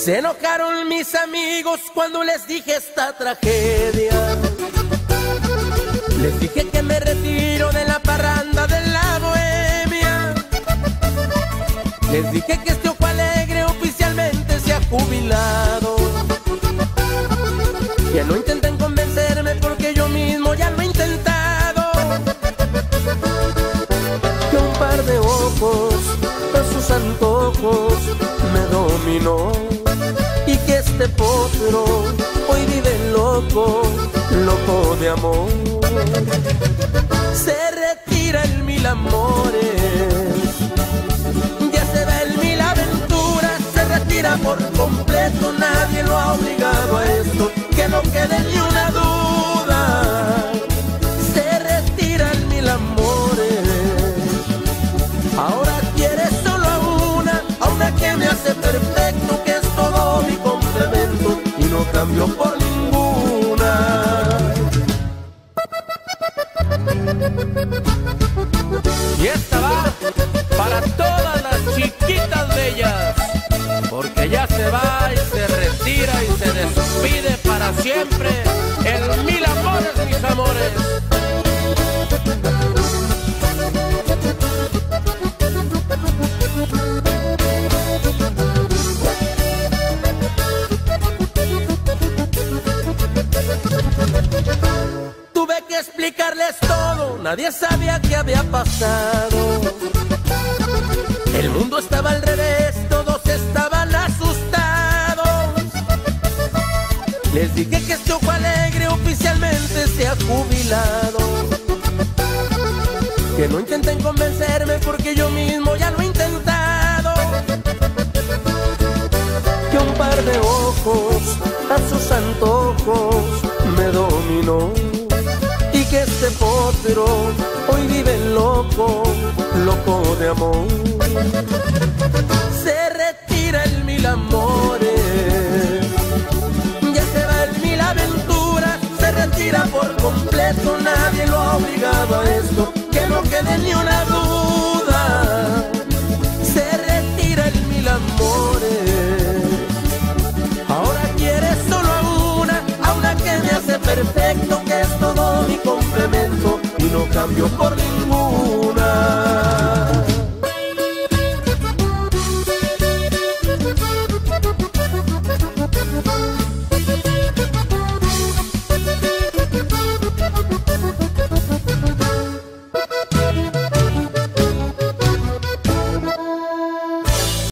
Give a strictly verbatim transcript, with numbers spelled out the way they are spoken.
Se enojaron mis amigos cuando les dije esta tragedia. Les dije que me retiro de la parranda de la bohemia. Les dije que este ojo alegre oficialmente se ha jubilado. Que no intenten convencerme porque yo mismo ya lo he intentado. Que un par de ojos a sus antojos me dominó. Y que este potro hoy vive loco, loco de amor. Se retira en mil amores, ya se va en mil aventuras. Se retira por completo, nadie lo ha obligado a esto, que no quede ni una duda. Se retira en mil amores, ahora quiere solo a una, a una que me hace perfecto, que es todo mi complemento y no cambio por ninguna. Y esta va para todas las chiquitas bellas, porque ya se va y se retira y se despide para siempre. En mil amores, mis amores. Tuve que explicarles todo, nadie sabía qué había pasado. El mundo estaba al revés, todos estaban asustados. Les dije que este ojo alegre oficialmente se ha jubilado. Que no intenten convencerme porque yo mismo ya lo he intentado. Que un par de ojos a sus antojos me dominó. Y que este potro hoy vive loco, loco de amor. Se retira en mil amores, ya se va en mil aventuras. Se retira por completo, nadie lo ha obligado a esto, que no quede ni una duda. Se retira en mil amores, ahora quiere solo a una, a una que me hace perfecto, que es todo mi complemento y no cambio por ningún.